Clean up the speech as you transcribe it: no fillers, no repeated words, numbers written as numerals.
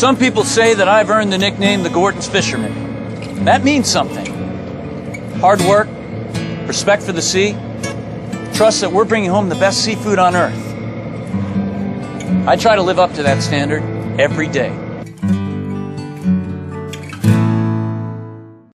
Some people say that I've earned the nickname the Gorton's Fisherman. That means something. Hard work, respect for the sea, trust that we're bringing home the best seafood on earth. I try to live up to that standard every day.